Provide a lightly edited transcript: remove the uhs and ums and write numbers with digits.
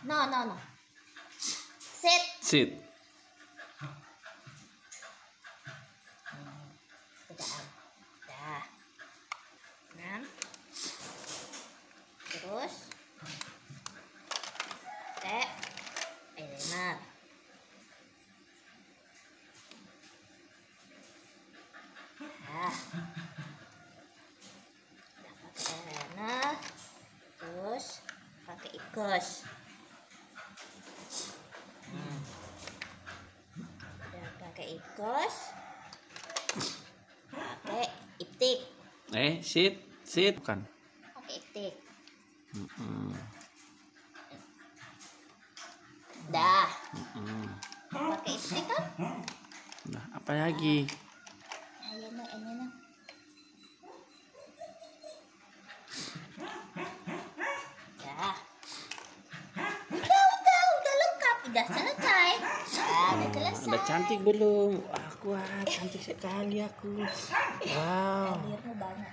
No, no, no. Sit. Sit. Tegaan. Dah. Nah. Terus. Eyeliner. Nah. Pakai eyeliner. Terus pakai ikos. Udah pakai ikos. Pakai itik. Sit bukan. Pakai itik. Mm-mm. Dah. Pakai itik kan? Nah, apa lagi? Ayo nak, ini nak. Dah. Udah lengkap, udah selesai. Udah selesai. Udah cantik belum? Aku cantik sekali aku. Wow. Airnya banyak.